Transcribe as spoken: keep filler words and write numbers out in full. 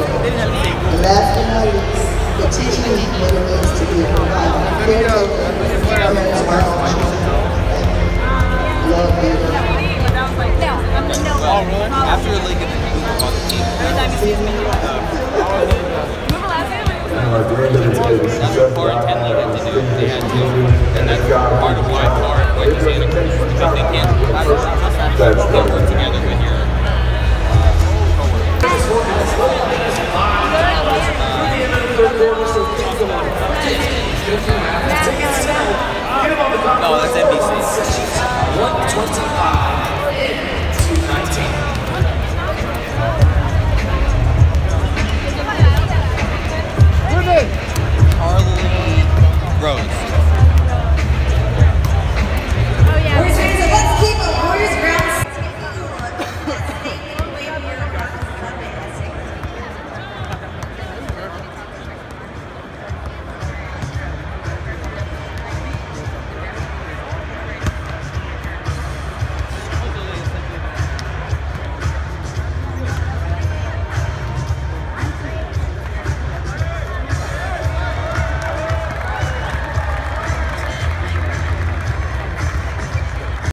And last but not least, the teaching me what it means to be a provider. Caretaker, parents, our own children. Love you. Oh, really? After a league, and then you move on the team. That's what four and ten league had to do. They had to, and that's part of why Clark, like you say, because they can't. They work together.